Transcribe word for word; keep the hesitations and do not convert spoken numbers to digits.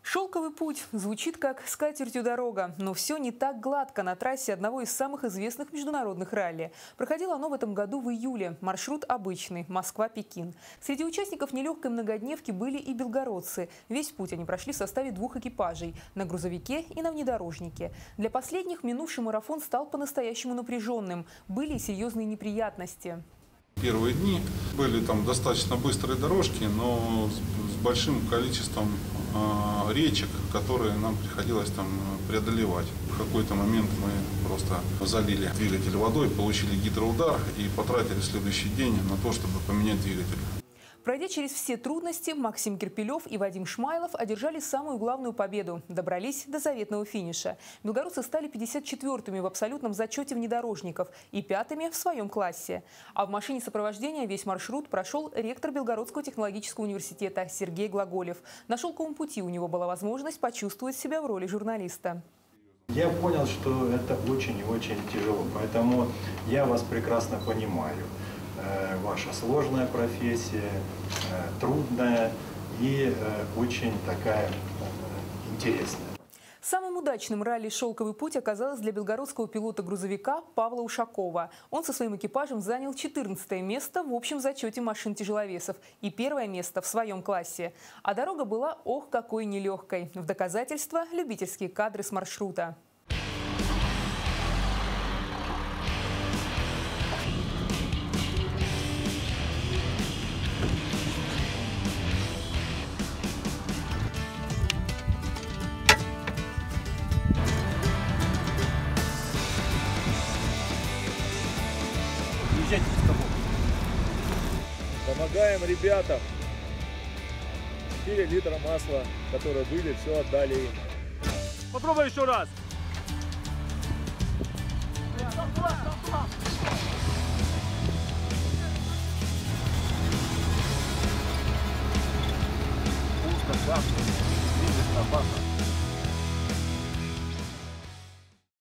Шелковый путь звучит как «скатертью дорога», но все не так гладко на трассе одного из самых известных международных ралли. Проходило оно в этом году в июле. Маршрут обычный – Москва-Пекин. Среди участников нелегкой многодневки были и белгородцы. Весь путь они прошли в составе двух экипажей – на грузовике и на внедорожнике. Для последних минувший марафон стал по-настоящему напряженным. Были и серьезные неприятности. Первые дни были там достаточно быстрые дорожки, но с, с большим количеством э, речек, которые нам приходилось там преодолевать. В какой-то момент мы просто залили двигатель водой, получили гидроудар и потратили следующий день на то, чтобы поменять двигатель. Пройдя через все трудности, Максим Кирпилев и Вадим Шмайлов одержали самую главную победу. Добрались до заветного финиша. Белгородцы стали пятьдесят четвёртыми в абсолютном зачете внедорожников и пятыми в своем классе. А в машине сопровождения весь маршрут прошел ректор Белгородского технологического университета Сергей Глаголев. На шелковом пути у него была возможность почувствовать себя в роли журналиста. Я понял, что это очень и очень тяжело, поэтому я вас прекрасно понимаю. Ваша сложная профессия, трудная и очень такая интересная. Самым удачным ралли «Шелковый путь» оказалось для белгородского пилота-грузовика Павла Ушакова. Он со своим экипажем занял четырнадцатое место в общем зачете машин-тяжеловесов и первое место в своем классе. А дорога была ох какой нелегкой. В доказательство – любительские кадры с маршрута. Помогаем ребятам. четыре литра масла, которые были, все отдали им. Попробуй еще раз. Вкусно, классно. Видишь, опасно.